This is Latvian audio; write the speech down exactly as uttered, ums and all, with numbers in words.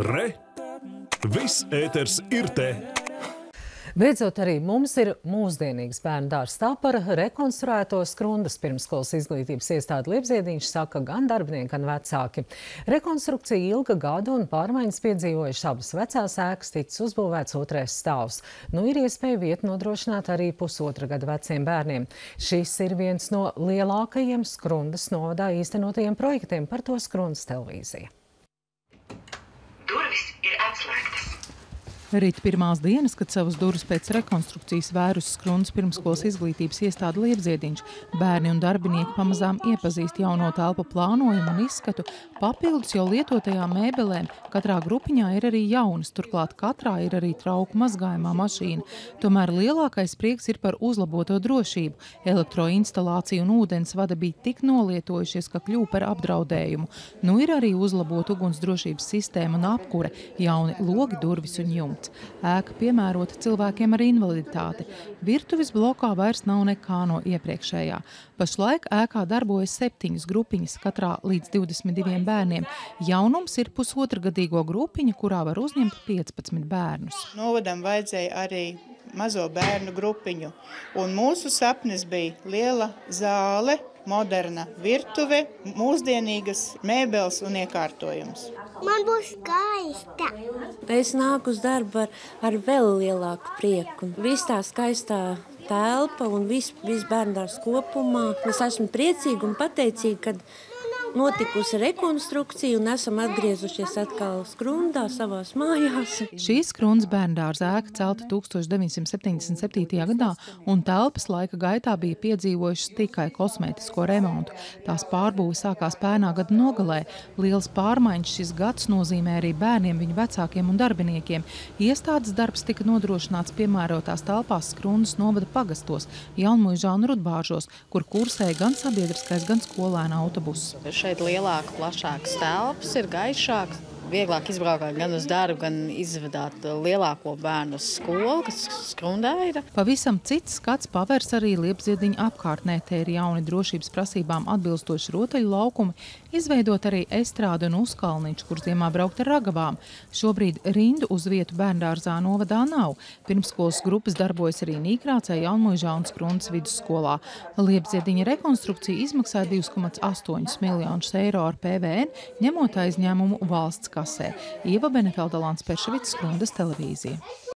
Re! Viss ēters ir te! Beidzot, arī mums ir mūsdienīgs bērnu dārzs. Tā par rekonstruēto Skrundas pirmsskolas izglītības iestādi Liepziediņš saka gan darbinieki, gan vecāki. Rekonstrukcija ilga gadu un pārmaiņas piedzīvojuši abas vecās ēkas, ticis uzbūvēts otrais stāvs. Nu ir iespēja vietu nodrošināt arī pusotra gada veciem bērniem. Šis ir viens no lielākajiem Skrundas novadā īstenotajiem projektiem, par to Skrundas televīzija. Durvis ir atslēgtas. Rīt pirmās dienas, kad savas durvis pēc rekonstrukcijas vērus Skrundas pirmsskolas izglītības iestāde Liepziediņš, bērni un darbinieki pamazām iepazīst jauno telpu plānojumu un izskatu, papildus jau lietotajām mēbelēm. Katrā grupiņā ir arī jaunas, turklāt katrā ir arī trauku mazgājumā mašīna. Tomēr lielākais prieks ir par uzlaboto drošību. Elektroinstalācija un ūdens vada bija tik nolietojušies, ka kļuva par apdraudējumu. Nu ir arī uzlabota ugunsdrošības sistēma un apkure, jauni logi, durvis un jumti. Ēka piemērota cilvēkiem ar invaliditāti. Virtuves blokā vairs nav nekā no iepriekšējā. Pašlaik ēkā darbojas septiņas grupiņas, katrā līdz divdesmit diviem bērniem. Jaunums ir pusotragadīgo grupiņa, kurā var uzņemt piecpadsmit bērnus. Novadam vajadzēja arī mazo bērnu grupiņu. Un mūsu sapnis bija liela zāle, moderna virtuve, mūsdienīgas mēbeles un iekārtojums. Man būs skaista. Es nāku uz darbu ar, ar vēl lielāku prieku. Viss tā skaistā telpa un viss vis bērndārs kopumā. Es esmu priecīga un pateicīga, kad notikusi rekonstrukcija un esam atgriezušies atkal Skrundā savās mājās. Šī Skrundas bērndārza ēka celta tūkstoš deviņsimt septiņdesmit septītajā gadā un telpas laika gaitā bija piedzīvojušas tikai kosmētisko remontu. Tās pārbūve sākās pērnā gada nogalē. Lielas pārmaiņas šis gads nozīmē arī bērniem, viņu vecākiem un darbiniekiem. Iestādes darbs tika nodrošināts piemērotās telpās Skrundas novada pagastos, Jaunmuižā un Rudbāržos, kur kursēja gan sabiedriskais, gan skolēna autobuss. Šeit lielāka, plašākas telpas, ir gaišāks, vieglāk izbraukāt gan uz darbu, gan izvedāt lielāko bērnu uz skolu, kas Skrundā ir. Pavisam cits skats pavērs arī Liepziediņa apkārtnē. Te ir jauni drošības prasībām atbilstoši rotaļu laukumi, izveidot arī estrādi un uzkalniņš, kur ziemā braukt ar ragavām. Šobrīd rindu uz vietu bērndārzā novadā nav. Pirmsskolas grupas darbojas arī Nīkrācē, Jaunmuižā un Skrundas vidusskolā. Liepziediņa rekonstrukcija izmaksāja divus komats astoņus miljonus eiro ar P V N, ņemot aizņēmumu valsts kasē. Ieva Benefelda, Lāns Perševics, Skrundas televīzija.